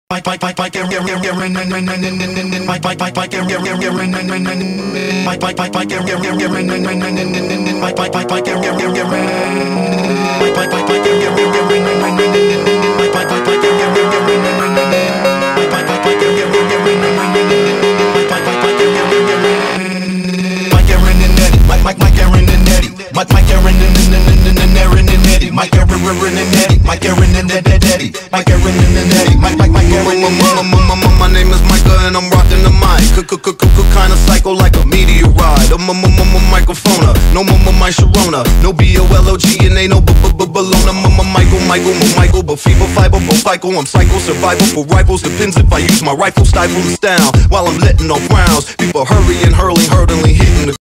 My name is Micah and I'm rocking the mic. Kinda psycho like a meteorite. Microphone, no my Sharona, no BOLOG and ain't no Bologna. Michael, but feeble fiber, FICO. I'm psycho, survival for rifles. Depends if I use my rifle, stifle this down while I'm letting off rounds. People hurrying, hurling, hitting the